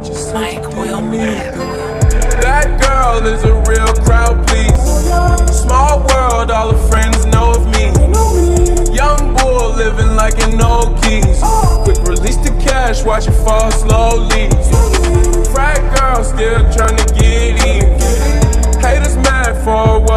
Mike Wilmer. That girl is a real crowd, please. Small world, all her friends know of me. Young bull living like an old keys. Quick release the cash, watch it fall slowly. Frat girl still trying to get in. Haters mad for a while.